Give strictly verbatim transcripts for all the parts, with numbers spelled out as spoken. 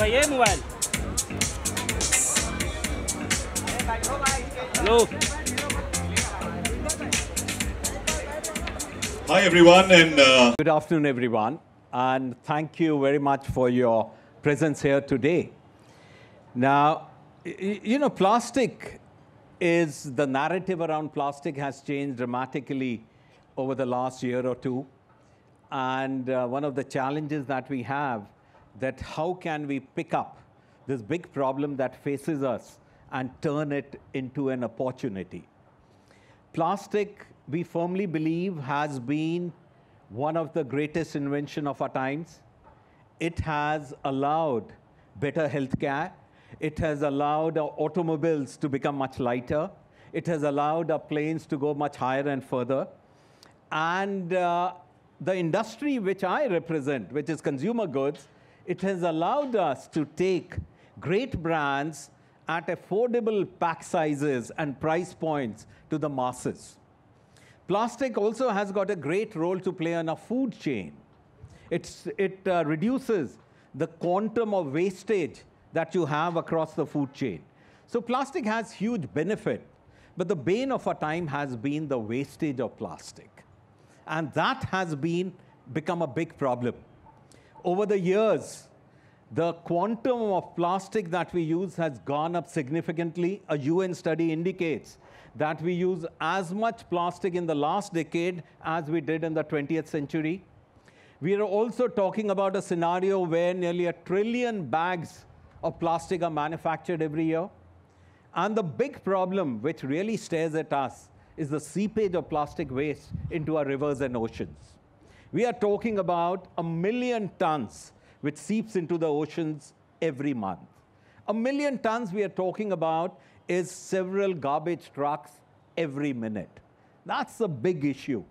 भाई ये mobile hello Hi everyone and uh, Good afternoon, everyone, and thank you very much for your presence here today. Now, y- you know, plastic is, the narrative around plastic has changed dramatically over the last year or two. And uh, one of the challenges that we have, that how can we pick up this big problem that faces us and turn it into an opportunity. Plastic, we firmly believe, has been one of the greatest invention of our times. It has allowed better healthcare. It has allowed our automobiles to become much lighter. It has allowed our planes to go much higher and further. And uh, the industry which I represent, which is consumer goods, it has allowed us to take great brands at affordable pack sizes and price points to the masses. Plastic also has got a great role to play on a food chain. It's, it uh, reduces the quantum of wastage that you have across the food chain. So plastic has huge benefit, but the bane of our time has been the wastage of plastic. And that has been become a big problem. Over the years, the quantum of plastic that we use has gone up significantly. A U N study indicates that we use as much plastic in the last decade as we did in the twentieth century. We are also talking about a scenario where nearly a trillion bags of plastic are manufactured every year. And the big problem which really stares at us is the seepage of plastic waste into our rivers and oceans. We are talking about a million tons which seeps into the oceans every month. A million tons we are talking about is several garbage trucks every minute. That's a big issue.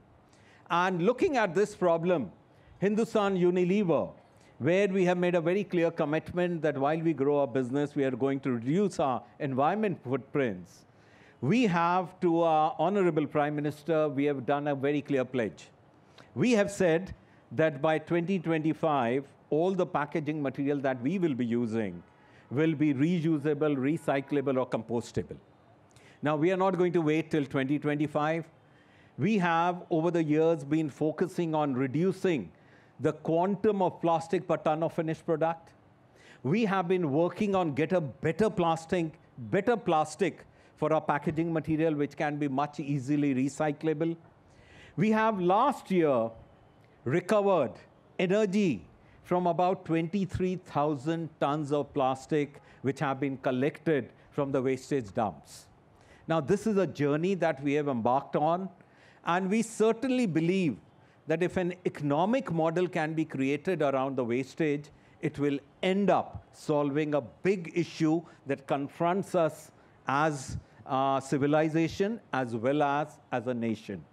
And looking at this problem, Hindustan Unilever, where we have made a very clear commitment that while we grow our business, we are going to reduce our environment footprints. We have, to our Honorable Prime Minister, we have done a very clear pledge. We have said that by twenty twenty-five, all the packaging material that we will be using will be reusable, recyclable, or compostable. Now, we are not going to wait till twenty twenty-five. We have, over the years, been focusing on reducing the quantum of plastic per ton of finished product. We have been working on get a better plastic, better plastic for our packaging material, which can be much easily recyclable. We have last year recovered energy from about twenty-three thousand tons of plastic which have been collected from the wastage dumps. Now, this is a journey that we have embarked on, and we certainly believe that if an economic model can be created around the wastage, it will end up solving a big issue that confronts us as a civilization as well as as a nation.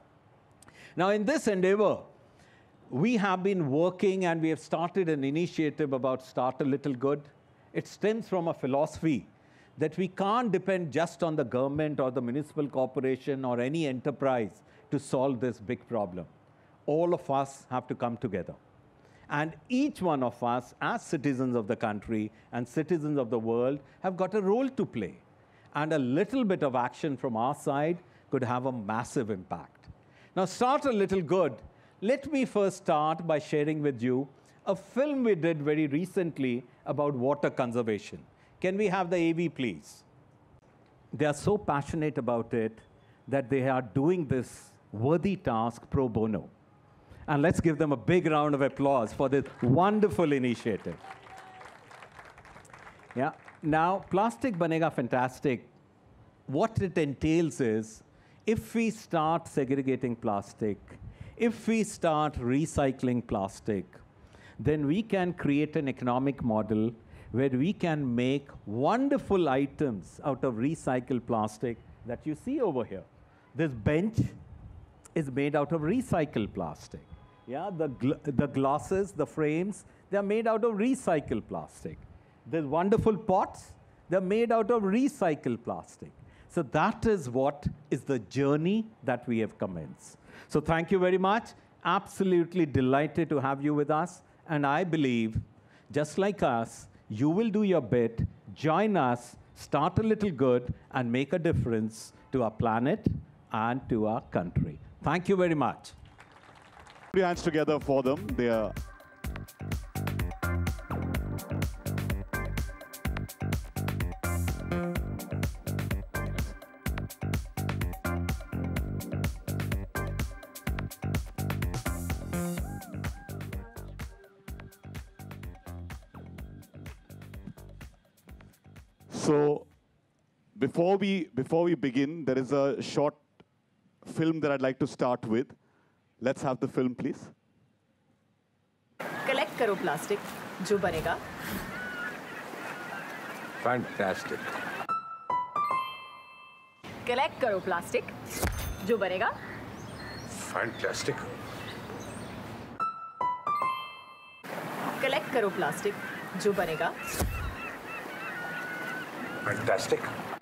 Now, in this endeavor, we have been working and we have started an initiative about Start a Little Good. It stems from a philosophy that we can't depend just on the government or the municipal corporation or any enterprise to solve this big problem. All of us have to come together. And each one of us, as citizens of the country and citizens of the world, have got a role to play. And a little bit of action from our side could have a massive impact. Now, Start a Little Good. Let me first start by sharing with you a film we did very recently about water conservation. Can we have the A V, please? They are so passionate about it that they are doing this worthy task pro bono. And let's give them a big round of applause for this wonderful initiative. Yeah. Now, Plastic Banega Fantastic, what it entails is, if we start segregating plastic, if we start recycling plastic, then we can create an economic model where we can make wonderful items out of recycled plastic that you see over here. This bench is made out of recycled plastic. Yeah, the, gl the glasses, the frames, they're made out of recycled plastic. The wonderful pots, they're made out of recycled plastic. So that is what is the journey that we have commenced. So thank you very much. Absolutely delighted to have you with us. And I believe, just like us, you will do your bit, join us, start a little good, and make a difference to our planet and to our country. Thank you very much. Put your hands together for them. They are. So, before we before we begin, there is a short film that I'd like to start with. Let's have the film, please. Collect करो plastic जो बनेगा Fantastic. Collect करो plastic जो बनेगा Fantastic. Collect करो plastic जो बनेगा Fantastic.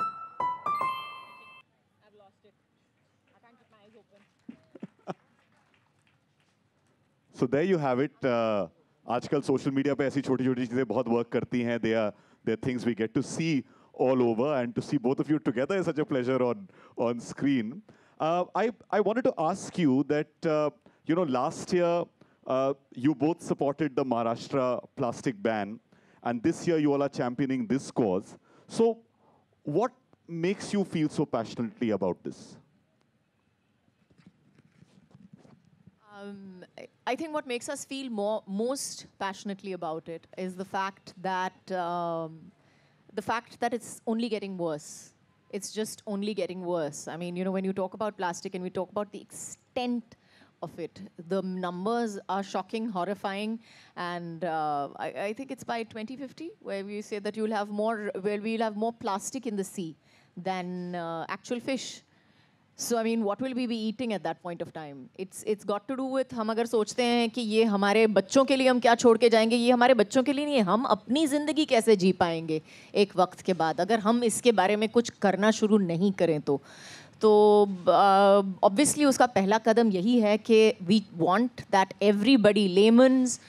So there you have it. Uh, आजकल सोशल मीडिया पे ऐसी छोटी छोटी चीजें बहुत वर्क करती हैं. They are they are things we get to see all over, and to see both of you together is such a pleasure on on screen. Uh, I I wanted to ask you that uh, you know last year uh, you both supported the Maharashtra plastic ban, and this year you all are championing this cause. So, what makes you feel so passionately about this? Um, I think what makes us feel more, most passionately about it is the fact that um, the fact that it's only getting worse. It's just only getting worse. I mean, you know, when you talk about plastic and we talk about the extent of it, the numbers are shocking, horrifying, and uh, I, I think it's by twenty fifty where we say that you'll have more, where we'll have more plastic in the sea than uh, actual fish. So I mean, what will we be eating at that point of time? It's it's got to do with हम अगर सोचते हैं कि ये हमारे बच्चों के लिए हम क्या छोड़ के जाएंगे, ये हमारे बच्चों के लिए नहीं है. हम अपनी ज़िंदगी कैसे जी पाएंगे एक वक्त के बाद अगर हम इसके बारे में कुछ करना शुरू नहीं करें तो तो ऑब्वियसली uh, उसका पहला कदम यही है कि we want that everybody laymen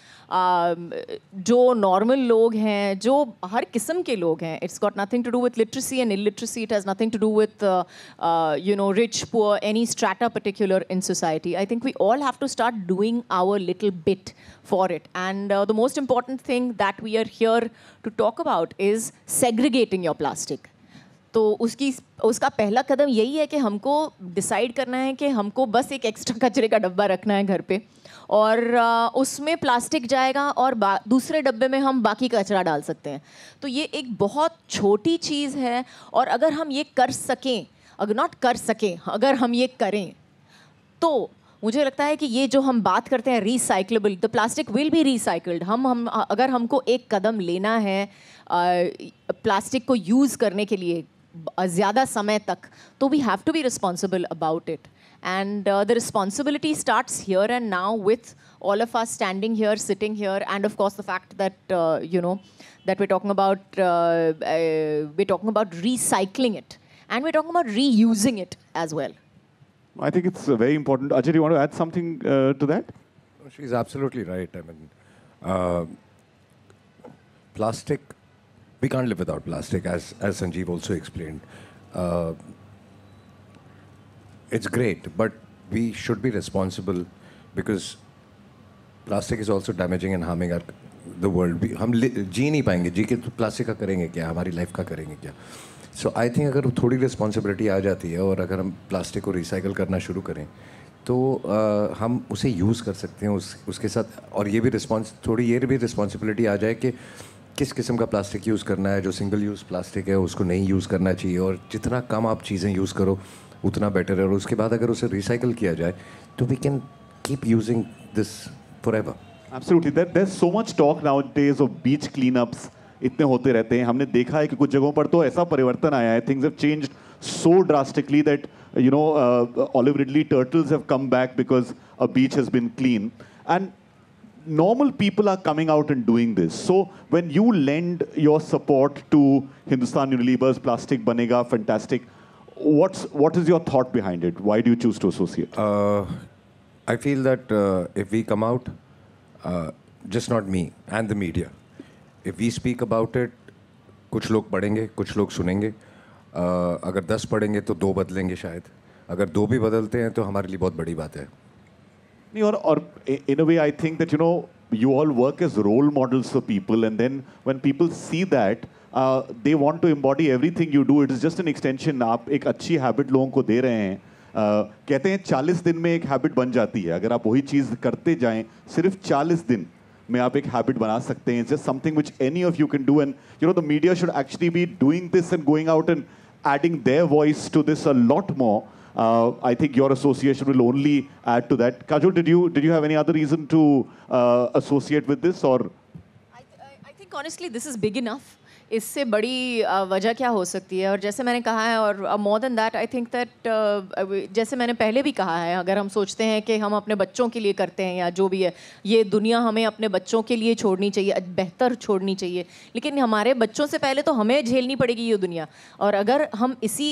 जो नॉर्मल लोग हैं, जो हर किस्म के लोग हैं, it's got nothing to do with literacy and illiteracy, it has nothing to do with you know rich poor any strata particular in society. I think we all have to start doing our little bit for it, and the most important thing that we are here to talk about is segregating your plastic. तो उसकी उसका पहला कदम यही है कि हमको decide करना है कि हमको बस एक एक्स्ट्रा कचरे का डब्बा रखना है घर पे, और उसमें प्लास्टिक जाएगा और दूसरे डब्बे में हम बाकी कचरा डाल सकते हैं. तो ये एक बहुत छोटी चीज़ है, और अगर हम ये कर सकें, अगर नॉट कर सकें, अगर हम ये करें तो मुझे लगता है कि ये जो हम बात करते हैं recyclable, the plastic will be recycled. हम हम अगर हमको एक कदम लेना है प्लास्टिक को यूज़ करने के लिए ज़्यादा समय तक, तो we have to be responsible about it. And uh, the responsibility starts here and now with all of us standing here, sitting here, and of course the fact that uh, you know that we're talking about uh, uh, we're talking about recycling it, and we're talking about reusing it as well. I think it's uh, very important. Ajay, do you want to add something uh, to that? She's absolutely right. I mean, uh, plastic, we can't live without plastic, as as Sanjeev also explained. Uh, It's great, but we should be responsible because plastic is also damaging and harming our, the world. We, हम जी नहीं पाएंगे, जी के तो plastic का करेंगे क्या, हमारी life का करेंगे क्या. So I think अगर थोड़ी रिस्पॉन्सिबिलिटी आ जाती है और अगर हम प्लास्टिक को रिसाइकल करना शुरू करें तो uh, हम उसे यूज़ कर सकते हैं उस उसके साथ. और ये भी रिस्पॉन्स थोड़ी ये भी रिस्पॉन्सिबिलिटी आ जाए कि किस किस्म का प्लास्टिक यूज़ करना है. जो सिंगल यूज़ प्लास्टिक है उसको नहीं यूज़ करना चाहिए, और जितना कम आप चीज़ें यूज़ करो उतना बेटर है. और उसके बाद अगर उसे रिसाइकल किया जाए तो we can keep using this forever. Absolutely. There, there's so much talk nowadays of beach cleanups. इतने होते रहते हैं. हमने देखा है कि कुछ जगहों पर तो ऐसा परिवर्तन आया है. Things have changed so drastically that you know uh, olive ridley turtles have come back because a beach has been clean, and normal people are coming out and doing this. So when you lend your support to Hindustan Unilever's Plastic Banega Fantastic, What's what is your thought behind it? Why do you choose to associate? Uh, I feel that uh, if we come out, uh, just not me and the media, if we speak about it, कुछ लोग पढ़ेंगे, कुछ लोग सुनेंगे. uh, अगर दस पढ़ेंगे तो दो बदलेंगे शायद. अगर दो भी बदलते हैं तो हमारे लिए बहुत बड़ी बात है. नहीं, और और in a way I think that you know you all work as role models for people, and then when people see that uh, they want to embody everything you do. It is just an extension. आप एक अच्छी habit लोगों को दे रहे हैं. uh, कहते हैं चालीस दिन में एक habit बन जाती है. अगर आप वही चीज़ करते जाएं सिर्फ चालीस दिन में आप एक habit बना सकते हैं. It's just something which any of you can do, and you know the media should actually be doing this and going out and adding their voice to this a lot more. Uh, I think your association will only add to that. Kajol, did you did you have any other reason to uh, associate with this, or? I, I, I think honestly this is big enough. इससे बड़ी uh, वजह क्या हो सकती है. और जैसे मैंने कहा है, और more than that I think that जैसे मैंने पहले भी कहा है, अगर हम सोचते हैं कि हम अपने बच्चों के लिए करते हैं या जो भी है, ये दुनिया हमें अपने बच्चों के लिए छोड़नी चाहिए, बेहतर छोड़नी चाहिए. लेकिन हमारे बच्चों से पहले तो हमें झेलनी पड़ेगी ये दुनिया. और अगर हम इसी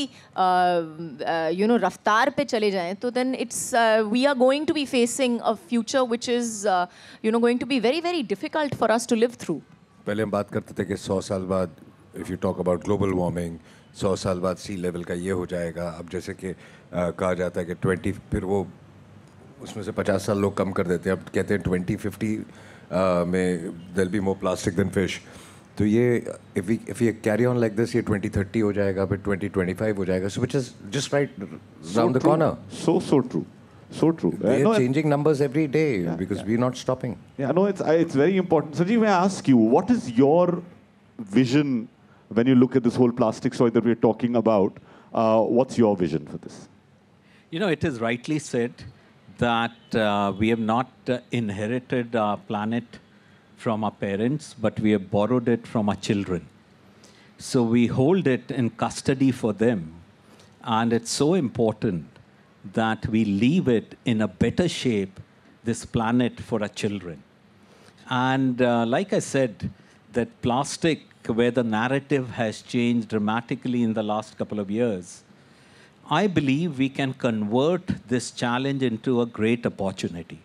यू नो रफ्तार पे चले जाएं तो then it's we are going to be facing a future which is you know going to be very very difficult for us to live through. पहले हम बात करते थे कि सौ साल बाद if you talk about global warming, सौ साल बाद सी लेवल का ये हो जाएगा. अब जैसे कि uh, कहा जाता है कि ट्वेंटी, फिर वो उसमें से पचास साल लोग कम कर देते हैं. अब कहते हैं ट्वेंटी फिफ्टी में there be more plastic than fish. तो ये if we if you carry on like this, ये ट्वेंटी थर्टी हो जाएगा, फिर ट्वेंटी ट्वेंटी फाइव हो जाएगा. So which is just right round the corner. So so true. So true. We are no, changing numbers every day Yeah, because yeah. we're not stopping. Yeah, no, it's I- it's very important. Sanjeev, may I ask you, what is your vision when you look at this whole plastic story that we're talking about? Uh, what's your vision for this? You know, it is rightly said that uh, we have not uh, inherited our planet from our parents, but we have borrowed it from our children. So we hold it in custody for them. And it's so important that we leave it in a better shape, this planet, for our children. And uh, like I said, that plastic, where the narrative has changed dramatically in the last couple of years, I believe we can convert this challenge into a great opportunity.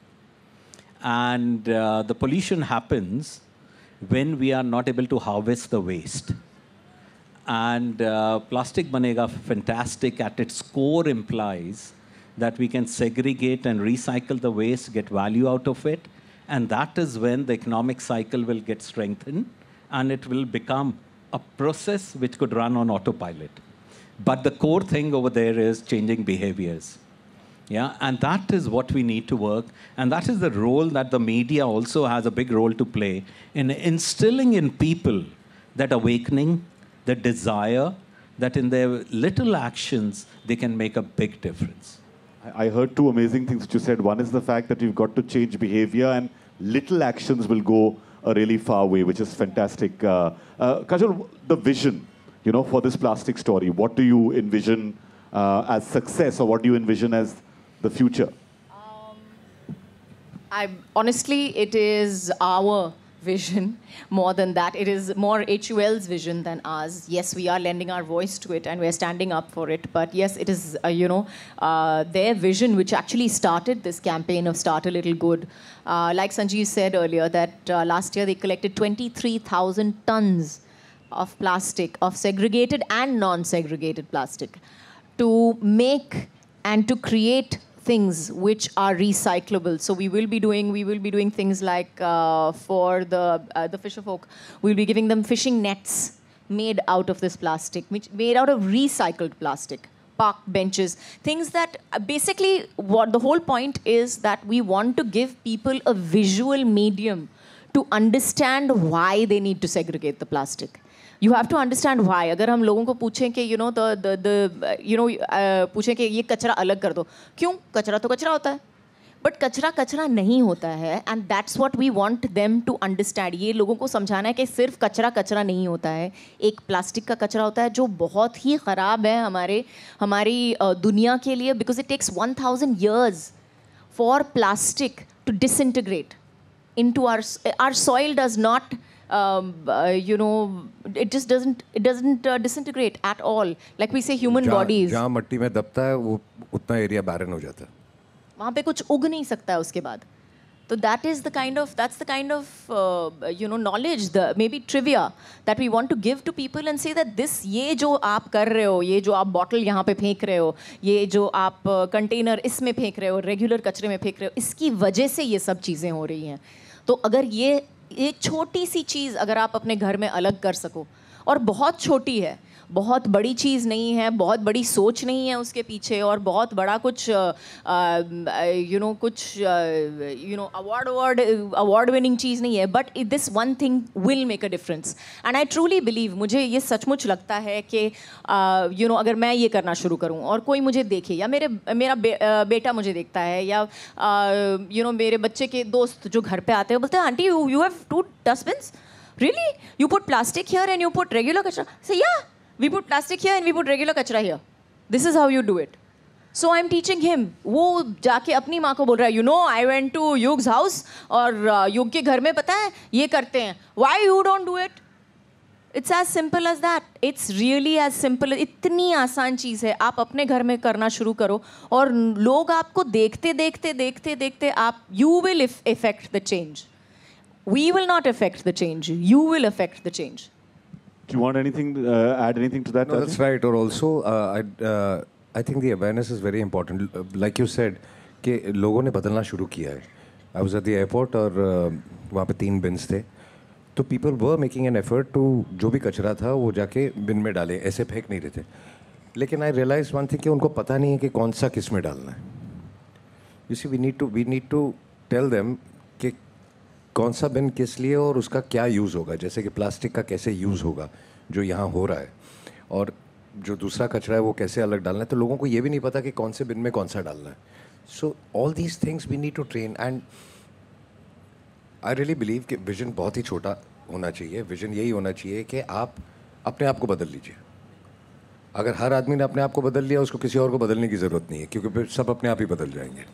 And uh, the pollution happens when we are not able to harvest the waste. And uh, plastic banega fantastic at its core implies that we can segregate and recycle the waste, get value out of it, and that is when the economic cycle will get strengthened and it will become a process which could run on autopilot. But the core thing over there is changing behaviors. Yeah, and that is what we need to work, and that is the role that the media also has a big role to play in instilling in people that awakening, the desire, that in their little actions they can make a big difference. I I heard two amazing things that you said. One is the fact that we've got to change behavior, and little actions will go a really far way, which is fantastic. Uh, uh, Kajol, the vision, you know, for this plastic story, what do you envision uh, as success, or what do you envision as the future? Um, I honestly, it is our vision more than that. It is more H U L's vision than ours. Yes, we are lending our voice to it and we're standing up for it. But yes, it is, uh, you know, uh, their vision which actually started this campaign of Start a Little Good. Uh, like Sanjeev said earlier, that uh, last year they collected twenty-three thousand tons of plastic, of segregated and non-segregated plastic, to make and to create things which are recyclable. So we will be doing we will be doing things like uh, for the uh, the fisher folk, we'll be giving them fishing nets made out of this plastic, which made out of recycled plastic, park benches, things that uh, basically what the whole point is, that we want to give people a visual medium to understand why they need to segregate the plastic. You have to understand why. अगर हम लोगों को पूछें कि you know the the the you know uh, पूछें कि ये कचरा अलग कर दो, क्यों? कचरा तो कचरा होता है, बट कचरा कचरा नहीं होता है, and that's what we want them to understand. ये लोगों को समझाना है कि सिर्फ कचरा कचरा नहीं होता है, एक प्लास्टिक का कचरा होता है जो बहुत ही ख़राब है हमारे हमारी uh, दुनिया के लिए, because it takes one thousand years for plastic to disintegrate into our our soil. Does not Um, uh, you know, it just doesn't it doesn't uh, disintegrate at all. Like we say, human bodies. जहाँ मट्टी में दबता है वो उतना area बैरन हो जाता है. वहाँ पे कुछ उग नहीं सकता है उसके बाद. So that is the kind of that's the kind of uh, you know knowledge, the maybe trivia that we want to give to people and say that this ये जो आप कर रहे हो, ये जो आप बॉटल यहाँ पे फेंक रहे हो, ये जो आप कंटेनर uh, इसमें फेंक रहे हो, रेगुलर कचरे में फेंक रहे हो, इसकी वजह से ये सब चीज़ें हो रही हैं. तो अगर ये एक छोटी सी चीज़ अगर आप अपने घर में अलग कर सको, और बहुत छोटी है, बहुत बड़ी चीज़ नहीं है, बहुत बड़ी सोच नहीं है उसके पीछे, और बहुत बड़ा कुछ यू नो कुछ you know award award award winning चीज़ नहीं है, but this one thing will make a difference. And I truly believe, मुझे ये सचमुच लगता है कि यू नो अगर मैं ये करना शुरू करूँ और कोई मुझे देखे, या मेरे मेरा बे, uh, बेटा मुझे देखता है, या यू नो मेरे बच्चे के दोस्त जो घर पे आते हैं बोलते हैं aunty you you have two dustbins, really you put plastic here and you put regular kachra. से या we put plastic here and we put regular kachra here. This is how you do it. So I'm teaching him. वो जाके अपनी माँ को बोल रहा है, you know, I went to Yug's house और युग के घर में पता है ये करते हैं. Why you don't do it? It's as simple as that. It's really as simple. इतनी आसान चीज़ है. आप अपने घर में करना शुरू करो और लोग आपको देखते देखते देखते देखते आप you will affect the change. We will not affect the change. You will affect the change. Do you want anything, uh, add anything to that? No, that's right. Or also, uh, I, uh, I think the awareness is very important. Uh, like you said, कि लोगों ने बदलना शुरू किया है. I was at the airport और uh, वहाँ पे तीन bins थे. तो people were making an effort to जो भी कचरा था वो जाके bin में डाले. ऐसे फेंक नहीं रहे थे. लेकिन I realized one thing कि उनको पता नहीं है कि कौन सा किस में डालना है. You see, we need to we need to tell them कि कौन सा बिन किस लिए और उसका क्या यूज़ होगा. जैसे कि प्लास्टिक का कैसे यूज़ होगा जो यहाँ हो रहा है, और जो दूसरा कचरा है वो कैसे अलग डालना है. तो लोगों को ये भी नहीं पता कि कौन से बिन में कौन सा डालना है. So all these things we need to train. And I really believe कि विजन बहुत ही छोटा होना चाहिए. विजन यही होना चाहिए कि आप अपने आप को बदल लीजिए. अगर हर आदमी ने अपने आप को बदल लिया, उसको किसी और को बदलने की ज़रूरत नहीं है, क्योंकि फिर सब अपने आप ही बदल जाएंगे.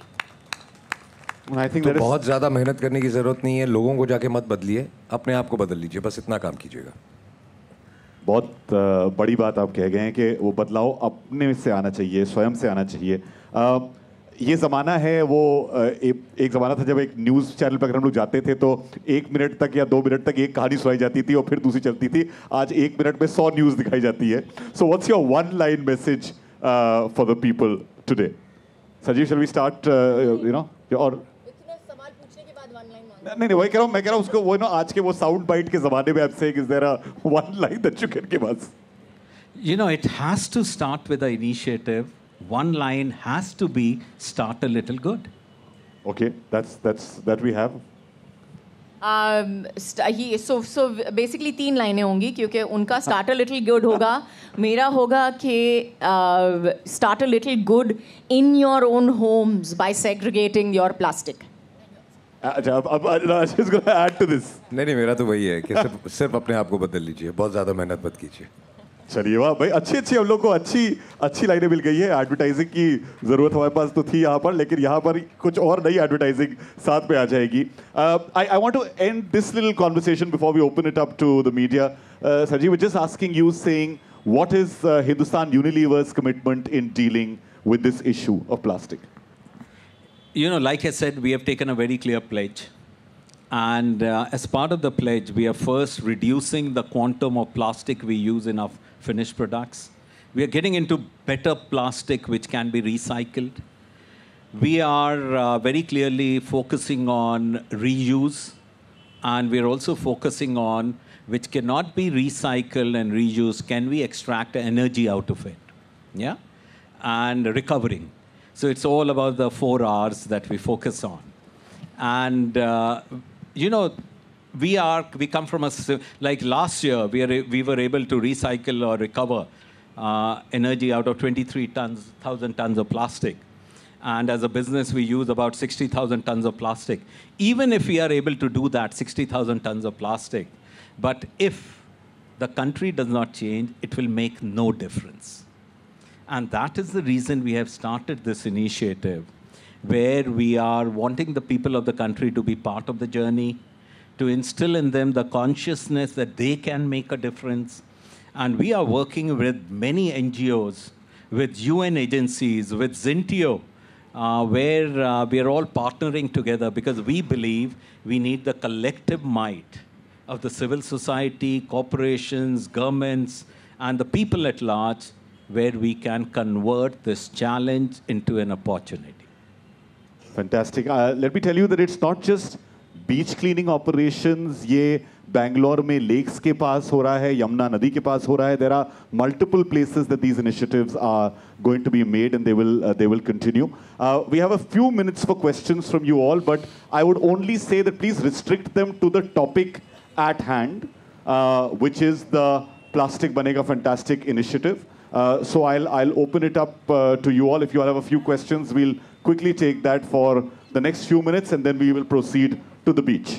I think तो that is बहुत ज़्यादा मेहनत करने की ज़रूरत नहीं है. लोगों को जाके मत बदलिए, अपने आप को बदल लीजिए. बस इतना काम कीजिएगा. बहुत uh, बड़ी बात आप कह गए हैं कि वो बदलाव अपने से आना चाहिए, स्वयं से आना चाहिए. uh, ये ज़माना है वो uh, एक, एक ज़माना था जब एक न्यूज़ चैनल पर अगर हम लोग जाते थे तो एक मिनट तक या दो मिनट तक एक कहानी सुनाई जाती थी और फिर दूसरी चलती थी. आज एक मिनट में सौ न्यूज़ दिखाई जाती है. So what's your one line message for the people today? Sajeev, shall we start you know? और नहीं नहीं वही कह रहा हूँ, मैं कह रहा हूँ उसको वो ना आज के वो साउंड बाइट के ज़माने में आप से is there a one line that you can give us? You know, it has to start with an initiative. One line has to be start a little good. Okay, that's that's that we have. Um, he, so so basically तीन लाइनें होंगी क्योंकि उनका start a little good होगा, मेरा होगा कि uh, start a little good in your own homes by segregating your plastic. अच्छा, अब अब Rajesh is going to add to this. नहीं नहीं, मेरा तो वही है कि सिर्फ सिर्फ अपने आप को बदल लीजिए. बहुत ज़्यादा मेहनत मत कीजिए. चलिए वाह भाई, अच्छी अच्छी हम लोग को अच्छी अच्छी लाइनें मिल गई है. एडवर्टाइजिंग की ज़रूरत हमारे पास तो थी यहाँ पर, लेकिन यहाँ पर कुछ और नई एडवर्टाइजिंग साथ में आ जाएगी. I I want to end this little conversation before we open it up to the media. Sanjeev, just asking you, saying what is uh, Hindustan Unilever's commitment in dealing with this issue of plastic? You know, like I said, we have taken a very clear pledge. And uh, as part of the pledge, we are first reducing the quantum of plastic we use in our finished products. We are getting into better plastic which can be recycled. We are uh, very clearly focusing on reuse. And we are also focusing on which cannot be recycled and reused, can we extract energy out of it? Yeah? And recovering. So it's all about the four R's that we focus on. And, uh, you know, we are, we come from a, like last year, we, are, we were able to recycle or recover uh, energy out of twenty-three thousand tons of plastic. And as a business, we use about sixty thousand tons of plastic. Even if we are able to do that, sixty thousand tons of plastic, but if the country does not change, it will make no difference. And that is the reason we have started this initiative, where we are wanting the people of the country to be part of the journey, to instill in them the consciousness that they can make a difference. And we are working with many N G Os, with U N agencies, with Zintio, uh, where uh, we are all partnering together because we believe we need the collective might of the civil society, corporations, governments, and the people at large, where we can convert this challenge into an opportunity. Fantastic. Uh, let me tell you that it's not just beach cleaning operations. ये Bangalore में lakes के पास हो रहा है, यमुना नदी के पास हो रहा है. There are multiple places that these initiatives are going to be made, and they will uh, they will continue. Uh, we have a few minutes for questions from you all, but I would only say that please restrict them to the topic at hand, uh, which is the Plastic Banega Fantastic initiative. Uh, so I'll I'll open it up uh, to you all. If you all have a few questions, we'll quickly take that for the next few minutes, and then we will proceed to the beach.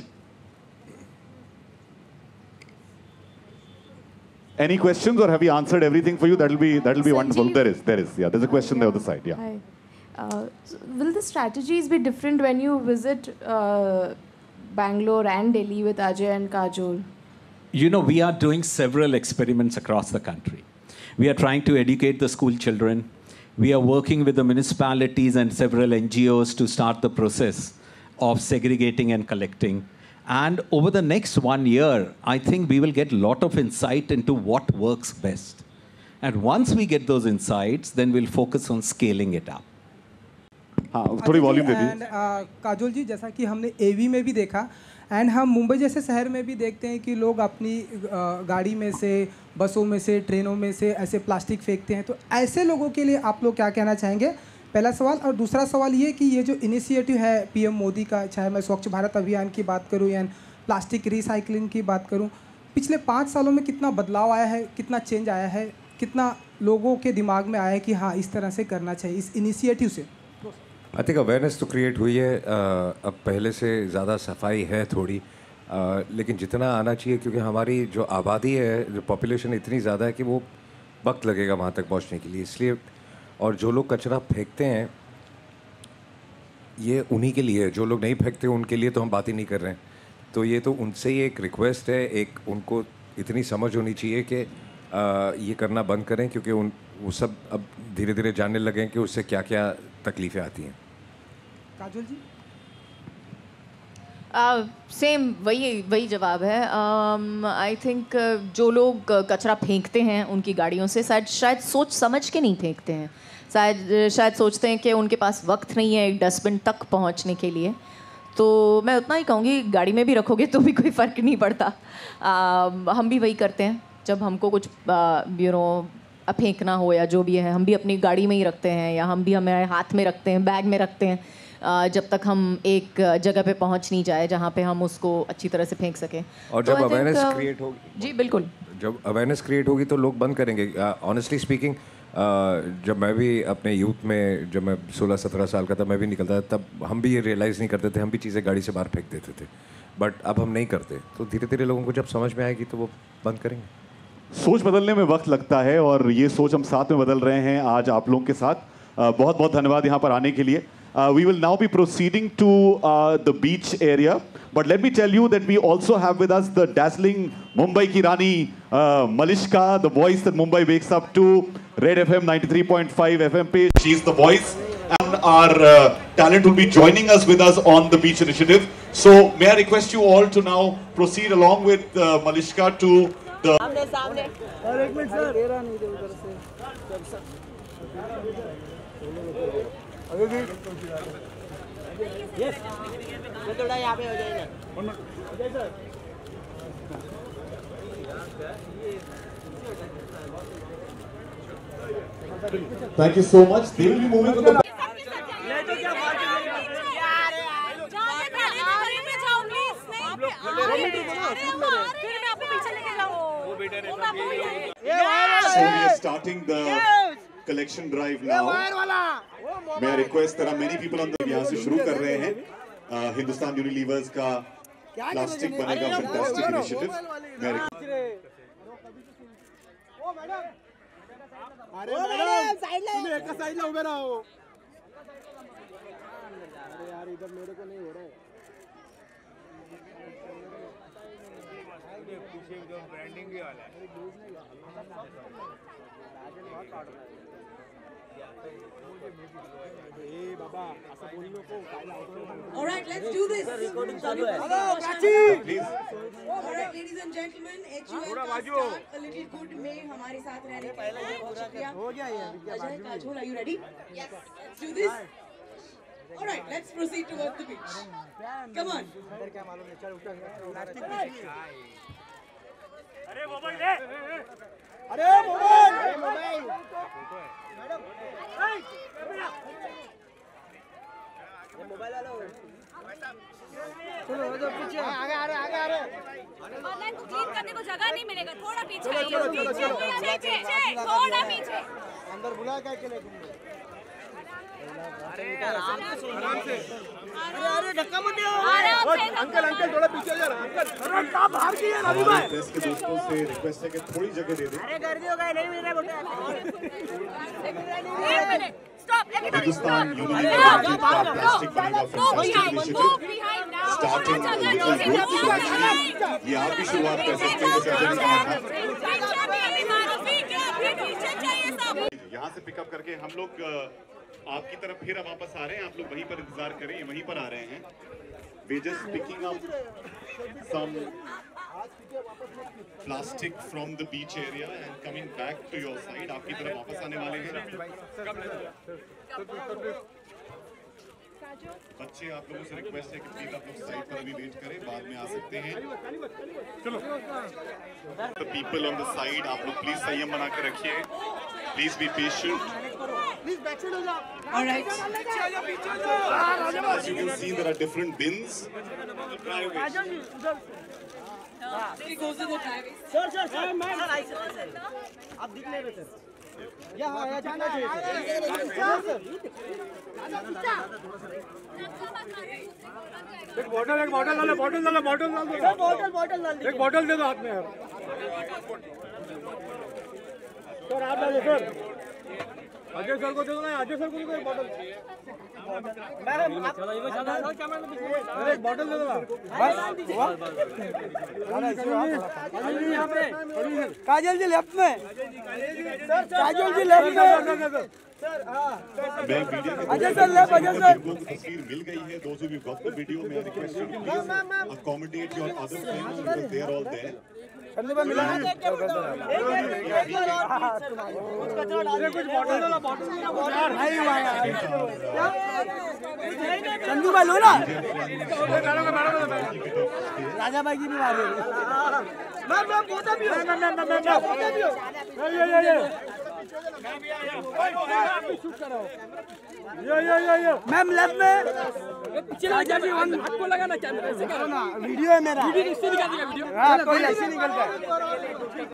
Any questions, or have we answered everything for you? That'll be that'll be wonderful. There is, there is. Yeah, there's a question yeah. there on the side. Yeah. Hi. Uh, so will the strategies be different when you visit uh, Bangalore and Delhi with Ajay and Kajol? You know, we are doing several experiments across the country. We are trying to educate the school children. We are working with the municipalities and several N G Os to start the process of segregating and collecting. And over the next one year, I think we will get a lot of insight into what works best. And once we get those insights, then we'll focus on scaling it up. हाँ, थोड़ी volume दे दीजिए। काजोल जी, जैसा कि हमने एवी में भी देखा and हम मुंबई जैसे शहर में भी देखते हैं कि लोग अपनी गाड़ी में से, बसों में से, ट्रेनों में से ऐसे प्लास्टिक फेंकते हैं, तो ऐसे लोगों के लिए आप लोग क्या कहना चाहेंगे? पहला सवाल। और दूसरा सवाल ये कि ये जो इनिशिएटिव है पीएम मोदी का, चाहे मैं स्वच्छ भारत अभियान की बात करूं या प्लास्टिक रिसाइकलिंग की बात करूं, पिछले पाँच सालों में कितना बदलाव आया है, कितना चेंज आया है, कितना लोगों के दिमाग में आया है कि हाँ इस तरह से करना चाहिए इस इनिशिएटिव से? आई थिंक अवेयरनेस तो क्रिएट हुई है, अब पहले से ज़्यादा सफाई है थोड़ी, लेकिन जितना आना चाहिए, क्योंकि हमारी जो आबादी है, जो पॉपुलेशन इतनी ज़्यादा है कि वो वक्त लगेगा वहाँ तक पहुँचने के लिए, इसलिए। और जो लोग कचरा फेंकते हैं ये उन्हीं के लिए है, जो लोग नहीं फेंकते उनके लिए तो हम बात ही नहीं कर रहे हैं। तो ये तो उनसे ही एक रिक्वेस्ट है, एक उनको इतनी समझ होनी चाहिए कि ये करना बंद करें, क्योंकि उन वो सब अब धीरे धीरे जानने लगे कि उससे क्या क्या तकलीफ़ें आती हैं। काजोल जी? सेम uh, वही वही जवाब है। आई um, थिंक uh, जो लोग कचरा फेंकते हैं उनकी गाड़ियों से शायद शायद सोच समझ के नहीं फेंकते हैं, शायद शायद सोचते हैं कि उनके पास वक्त नहीं है एक डस्टबिन तक पहुंचने के लिए। तो मैं उतना ही कहूँगी, गाड़ी में भी रखोगे तो भी कोई फ़र्क नहीं पड़ता। uh, हम भी वही करते हैं, जब हमको कुछ यू नो फेंकना हो या जो भी है, हम भी अपनी गाड़ी में ही रखते हैं, या हम भी हमारे हाथ में रखते हैं, बैग में रखते हैं, जब तक हम एक जगह पे पहुंच नहीं जाए जहां पे हम उसको अच्छी तरह से फेंक सकें। और जब अवेयरनेस क्रिएट होगी, जी बिल्कुल, जब अवेयरनेस क्रिएट होगी तो लोग बंद करेंगे। ऑनेस्टली स्पीकिंग, जब मैं भी अपने यूथ में, जब मैं सोलह सत्रह साल का था, मैं भी निकलता था, तब हम भी ये रियलाइज़ नहीं करते थे, हम भी चीज़ें गाड़ी से बाहर फेंक देते थे, बट अब हम नहीं करते। तो धीरे धीरे लोगों को जब समझ में आएगी तो वो बंद करेंगे। सोच बदलने में वक्त लगता है, और ये सोच हम साथ में बदल रहे हैं आज आप लोगों के साथ। बहुत बहुत धन्यवाद यहाँ पर आने के लिए। Uh, we will now be proceeding to uh, the beach area, but let me tell you that we also have with us the dazzling Mumbai ki Rani, uh, Malishka, the voice that Mumbai wakes up to, Red F M ninety-three point five F M page. She's the voice, and our uh, talent will be joining us with us on the beach initiative. So may I request you all to now proceed along with uh, Malishka to the... सामने सामने और एक minute sir, तेरा नहीं दे उधर से yes, ये थोड़ा यहाँ पे हो जाएगा। Thank you so much. They will be moving on the... So we are starting the collection drive now. May I request, there are many people on the यहाँ से शुरू कर रहे हैं हिंदुस्तान यूनिलीवर्स का प्लास्टिक बनेगा फैंटास्टिक इनिशिएटिव। मैं अरे मैडम तुम एक साइड में उभे रहो। अरे यार इधर मेरे को नहीं हो रहा है। पीछे जो ब्रांडिंग भी वाला है। ए बाबा All right, let's do this. Hello, Prachi. All right, ladies and gentlemen, H U N का start a little good में हमारे साथ रहने के लिए बहुत शुक्रिया. Ajay Kajol, are you ready? Yes. Let's do this. All right, let's proceed towards the beach. Come on. अरे मोबाइल दे. अरे मोबाइल. मोबाइल वाला हो. चलो उधर पीछे. आगे आ रहे आगे आ रहे. ऑनलाइन को क्लीन करने को जगह नहीं मिलेगा. थोड़ा पीछे आइए. पीछे पीछे थोड़ा पीछे. अंदर बुला क्या के लिए तुमने? अरे आराम से आराम से. अरे अरे धक्का मत दो. अंकल अंकल थोड़ा पीछे जा रहा. अंकल अरे कहां बाहर की है रवि भाई. प्रेस के दोस्तों से रिक्वेस्ट है कि थोड़ी जगह दे दें. अरे गर्दी हो गई नहीं मिल रहा बोलते. एक मिनट. Stop. हिंदुस्तान यूनिवर्सिटी का प्लास्टिक बनेगा फैंटास्टिक इनिशिएटिव स्टार्टिंग ये आप भी शुरुआत कर सकते हैं जैसे अजय ने कहा था. यहाँ से पिकअप करके हम लोग आपकी तरफ फिर वापस आ रहे हैं. आप लोग वहीं पर इंतजार करें. वहीं पर आ रहे हैं. We just picking up some plastic from the beach area and coming back to your side. आपकी तरफ वापस आने वाले हैं. बच्चे आप लोगों से रिक्वेस्ट है कि प्लीज आप लोग साइड पर अभी वेट करें. बाद में आ सकते हैं. चलो. The people on the side आप लोग प्लीज संयम बना कर रखिए. Please be patient. Please back side हो जाओ. All right. As you can see, there are different bins. He goes to the driving. Sir sir sir ma'am sir आप दिख नहीं रहे सर. यहाँ आया जाना चाहिए सर. एक बॉटल एक बॉटल डालो बॉटल डालो बॉटल डाल दो. बॉटल बॉटल डाल दो. एक बॉटल दे दो हाथ में यार. सर आप डालो सर. अजय सर को दे दो ना. अजय सर को दे दो एक बॉटल. मैडम आप अरे एक बॉटल दे दो ना. यहाँ पे काजल जी लेफ्ट में. काजल जी लेफ्ट में. मैं वीडियो के Ajay sir left. Ajay sir तस्वीर मिल गई है. Those who have got the video, may I request you to please accommodate your other friends because they are all there. कंधे पे मिला है. कुछ बॉटल दो ना. बॉटल नहीं हुआ यार. चंदू भाई लो ना. राजा भाई की भी बात है. मैम मैम पोता भी हो. मैम मैम मैम पोता भी हो. ये ये ये यो यो यो यो मैम लेफ्ट में. राजा जी हम हाथ को लगाना कैमरे से करो ना. वीडियो है मेरा. वीडियो इससे निकाल देगा वीडियो. हाँ कोई ऐसे निकलता है.